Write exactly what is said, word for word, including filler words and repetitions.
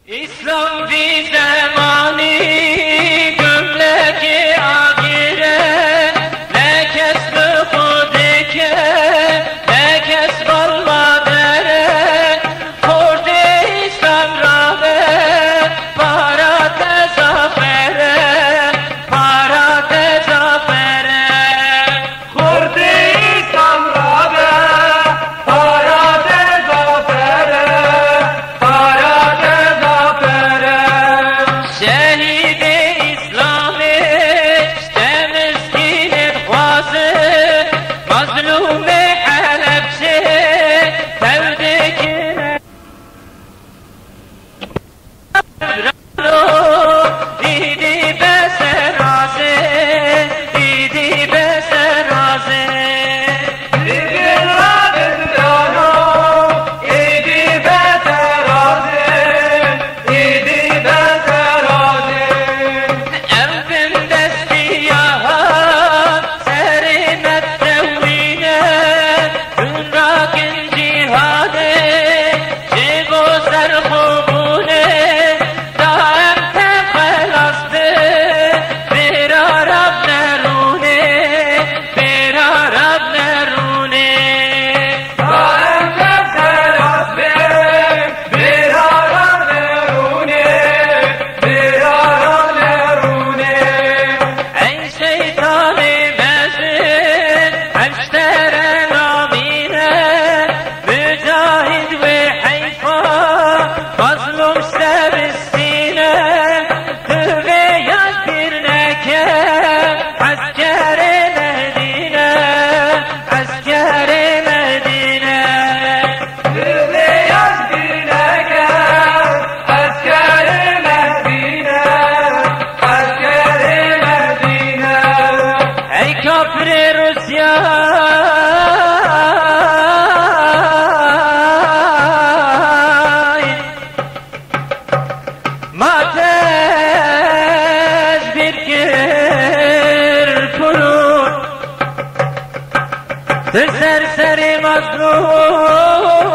اسلام بی زمانی گملک آگیره نکس به خوده که نکس بالما داره خورده اسلام را به پارات زافره پارات زافره خورده اسلام را به پارات زافره پارات زافره شهید اسلامش ده مسکین خواسته مظلوم حلب شه ترده کنه دیدی بس رازه دیدی بس رازه دیدی رازه دانو دیدی بس رازه دیدی بس رازه اربم دستی آها سر مدوینه دون راکن جهاده جبو سر خوبونه دائم تخلصته برا رب نرونه برا رب نرونه دائم تخلصته برا رب نرونه برا رب نرونه ای شیطان مزن اشتر نامینه مجاهد و حیفا مظلوم سبستینه توبه یاد بیر نکه عسکر مدینه عسکر مدینه بیاز بینگه عسکر مدینه عسکر مدینه ای کافر روسیا ماتش بیرکر پرون در سر سر مظلوم